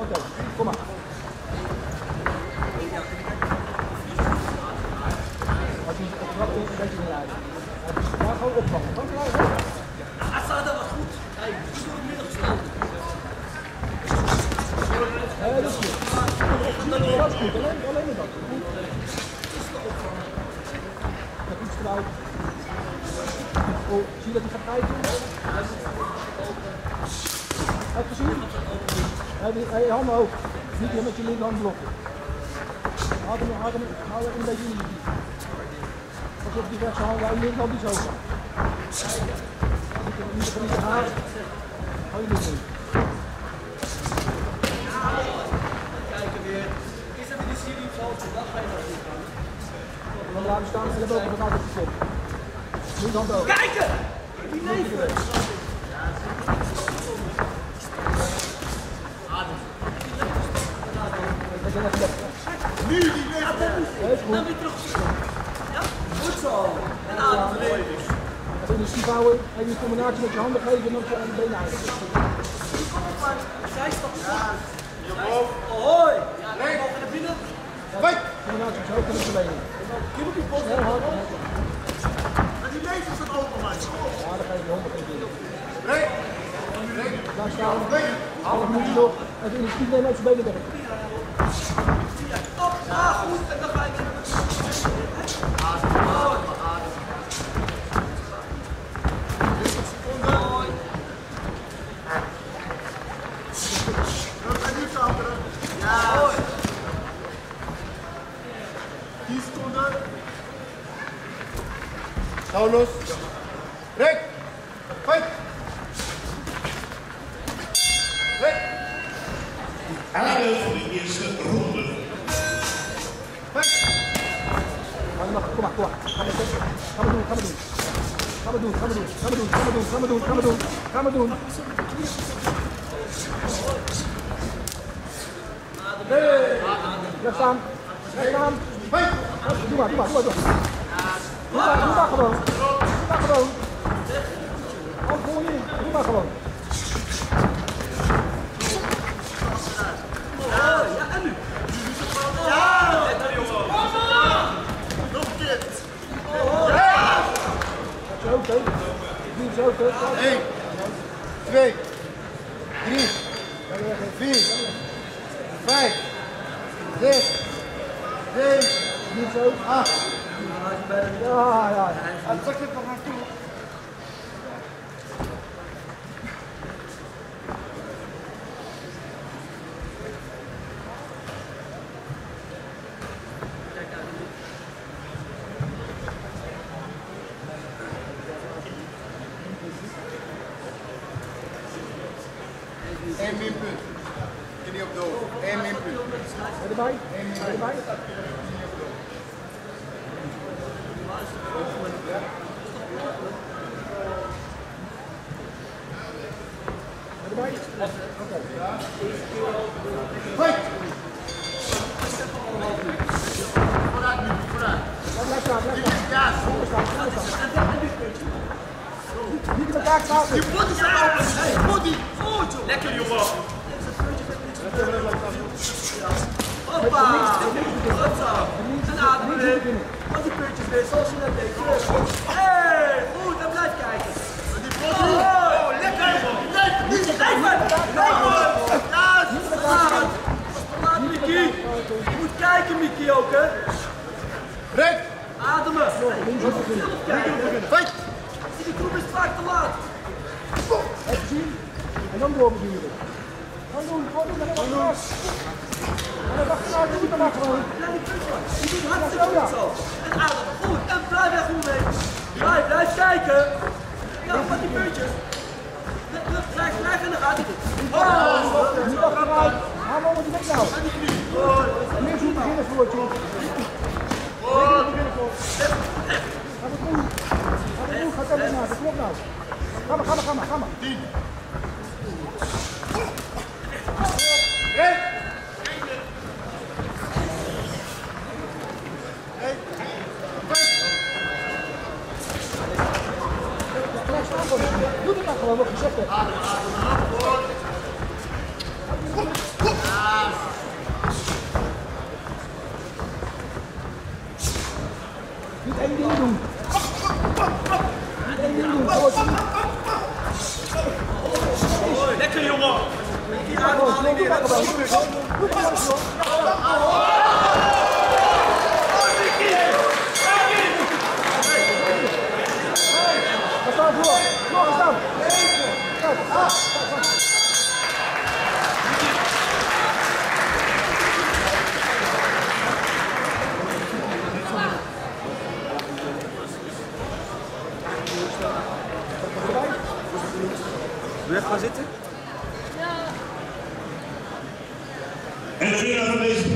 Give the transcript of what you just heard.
Oké, kom maar. Als je op de trap komt, een beetje naar uit. Ja, gewoon opvangen. Gewoon klaar. Hij staat er wat goed. Hij is door het midden gesloten. Dat is goed. Dat is goed. Alleen maar dat. Goed. Nog iets eruit. Oh, zie je dat hij gaat kijken? Heb je gezien? Hey, handen hoog. Niet meer met je linkerhand blokken. Hou hem een beetje in de diep. Als je op die rechtse hand, hou je linkerhand die zo gaat. Niet de haar. Hou je niet in. Kijken weer. Is dat in de serie valt? Dan ga je nog niet gaan. Dan laten we staan en hebben we ook nog altijd geklopt. Linkerhand ook. Kijken! Die neven! Nu die neven! Dan weer terug. Ja, goed zo. En adem erin. Even een stief houden, even een combinatie met je handen geven en dan je benen uit. Kom op maar. Zij stapt op. Hoi! Ja, dan mogen we naar binnen. Combinatie met je hoofd en met je benen. Kim op je post. Heel hard. Maar die neven staan open, man. Ja, dan ga je de handen in binnen. Daar staan we. Half minuutje nog. Even in de stief nemen uit zijn benen weg. Op, goed. En dan ga ik. Hou los. Rek. Fight. Rek. Aardig voor de eerste ronde. Fight. Kom maar. Ga maar doen. Hey. Blijf staan. Fight. Doe maar. Doe maar gewoon. Hand voor je. Doe maar gewoon. Ja, en nu? Ja! Nog een keer. Zo, oké. Niet zo, oké. 1, 2, 3, 4, 5, 6, 7, Niet zo. 8. Ja. En zak het nog naartoe. Eén minpunt. Je niet op doel. 1 minpunt. Erbij. Fight! Blijf staan. Niet in elkaar staan. Je body staat open. Hey, body. Goed, joh. Lekker, jongen. Hoppa. Goed zo. En ademen in. Wat die puntjes weer, zoals je net deed. Hey, goed. En blijf kijken. Oh, lekker. Ja, Mickey. Je moet kijken, Mickey, ook, hè. Rek! Ademen. Fight! Die groep is vaak te laat. Even zien. En dan doorbeduren. Gewoon doen. En dan wacht je nou, doe het maar gewoon. Ja, die puntjes. Die doen hartstikke goed zo. En ademen. Goed. En blijf weg, hoe mee. Blijf kijken. Ja, wat die puntjes. Blijf en dan gaat hij goed. Nu achteruit. Haal maar met die nek nou. Meer zo'n beginnerswoordje. Ga maar doen. Ga dat nou. Dat klopt nou. Ga maar. 10. Rek! Doe het maar gewoon wat gezegd hebt. één ding doen. Eén ding doen. Lekker jongen! Die Doe maar gewoon. Ga staan voor. Ga staan. Wil je even gaan zitten? En de winnaar van deze